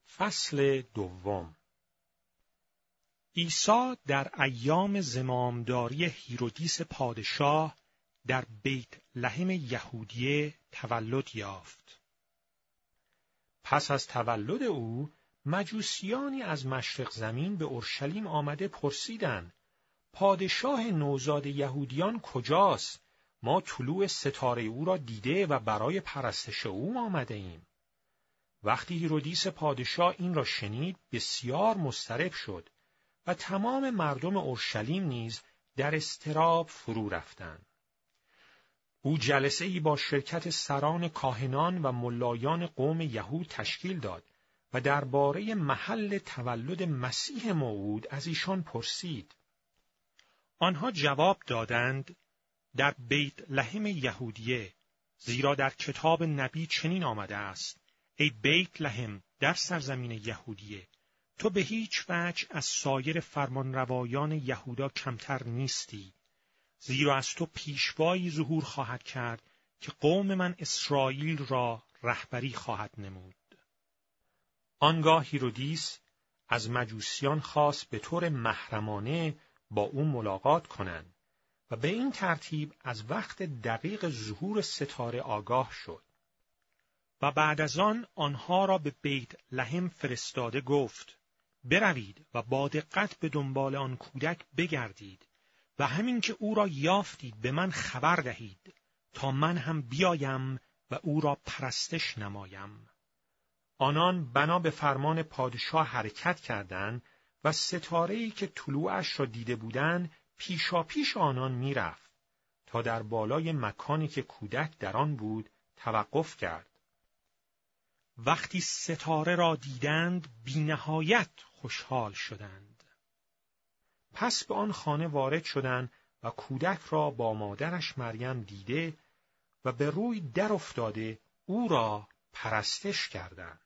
فصل دوم. عیسی در ایام زمامداری هیرودیس پادشاه در بیت لحم یهودیه تولد یافت. پس از تولد او، مجوسیانی از مشرق زمین به اورشلیم آمده پرسیدند: پادشاه نوزاد یهودیان کجاست؟ ما طلوع ستاره او را دیده و برای پرستش او آمده ایم. وقتی هیرودیس پادشاه این را شنید، بسیار مضطرب شد و تمام مردم اورشلیم نیز در اضطراب فرو رفتند. او جلسه‌ای با شرکت سران کاهنان و ملایان قوم یهود تشکیل داد و درباره محل تولد مسیح موعود از ایشان پرسید. آنها جواب دادند: در بیت لحم یهودیه، زیرا در کتاب نبی چنین آمده است: ای بیت لحم در سرزمین یهودیه، تو به هیچ وجه از سایر فرمانروایان یهودا کمتر نیستی، زیرا از تو پیشوایی ظهور خواهد کرد که قوم من اسرائیل را رهبری خواهد نمود. آنگاه هیرودیس از مجوسیان خواست به طور محرمانه با او ملاقات کنند و به این ترتیب از وقت دقیق ظهور ستاره آگاه شد. و بعد از آن آنها را به بیت لحم فرستاده گفت: بروید و با دقت به دنبال آن کودک بگردید و همین که او را یافتید به من خبر دهید تا من هم بیایم و او را پرستش نمایم. آنان بنا به فرمان پادشاه حرکت کردند و ستاره‌ای که طلوعش را دیده بودند پیشاپیش آنان میرفت تا در بالای مکانی که کودک در آن بود توقف کرد. وقتی ستاره را دیدند بی‌نهایت خوشحال شدند. پس به آن خانه وارد شدند و کودک را با مادرش مریم دیده و به روی در افتاده او را پرستش کردند.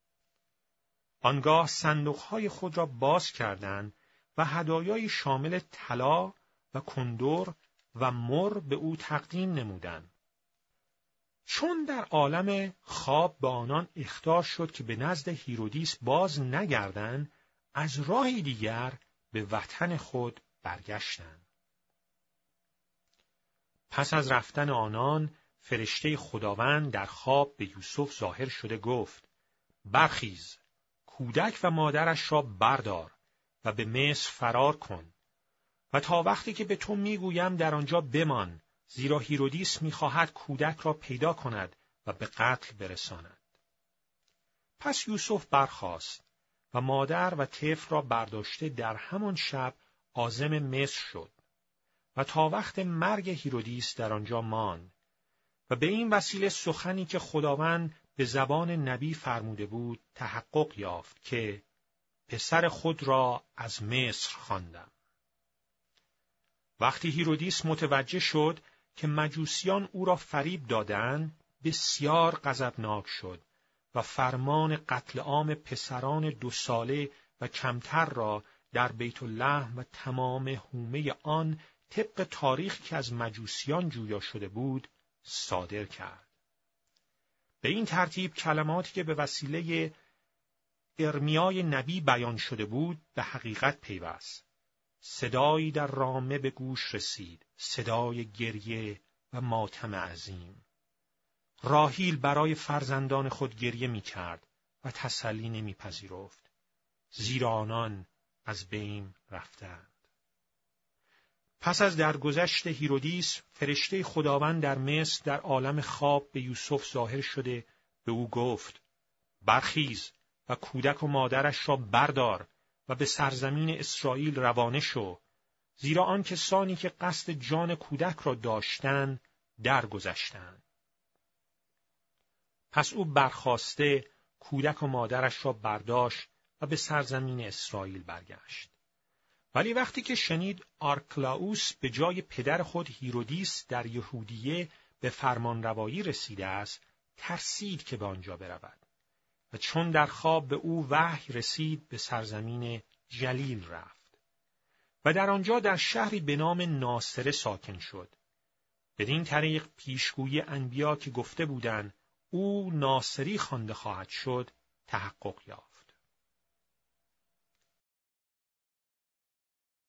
آنگاه صندوقهای خود را باز کردند و هدایای شامل طلا و کندر و مر به او تقدیم نمودند. چون در عالم خواب به آنان اخطار شد که به نزد هیرودیس باز نگردند، از راهی دیگر به وطن خود برگشتند. پس از رفتن آنان، فرشته خداوند در خواب به یوسف ظاهر شده گفت: برخیز، کودک و مادرش را بردار و به مصر فرار کن و تا وقتی که به تو میگویم در آنجا بمان، زیرا هیرودیس می‌خواهد کودک را پیدا کند و به قتل برساند. پس یوسف برخاست و مادر و طفل را برداشته در همان شب عازم مصر شد و تا وقت مرگ هیرودیس در آنجا ماند و به این وسیله سخنی که خداوند به زبان نبی فرموده بود تحقق یافت که پسر خود را از مصر خواندم. وقتی هیرودیس متوجه شد که مجوسیان او را فریب دادند، بسیار غضبناک شد و فرمان قتل عام پسران 2 ساله و کمتر را در بیت لحم و تمام حومه آن طبق تاریخی که از مجوسیان جویا شده بود صادر کرد. به این ترتیب کلماتی که به وسیله ارمیای نبی بیان شده بود به حقیقت پیوست. صدایی در رامه به گوش رسید، صدای گریه و ماتم عظیم. راحیل برای فرزندان خود گریه می‌کرد و تسلی نمی‌پذیرفت، زیرا آنان از بین رفتند. پس از درگذشت هیرودیس، فرشته خداوند در مصر در عالم خواب به یوسف ظاهر شده به او گفت: برخیز و کودک و مادرش را بردار و به سرزمین اسرائیل روانه شو، زیرا آن کسانی که قصد جان کودک را داشتند درگذشتند. پس او برخاسته کودک و مادرش را برداشت و به سرزمین اسرائیل برگشت. ولی وقتی که شنید آرکلاوس به جای پدر خود هیرودیس در یهودیه به فرمانروایی رسیده است، ترسید که به آنجا برود. و چون در خواب به او وحی رسید به سرزمین جلیل رفت و در آنجا در شهری به نام ناصره ساکن شد. بدین طریق پیشگویی انبیا که گفته بودند او ناصری خوانده خواهد شد تحقق یافت.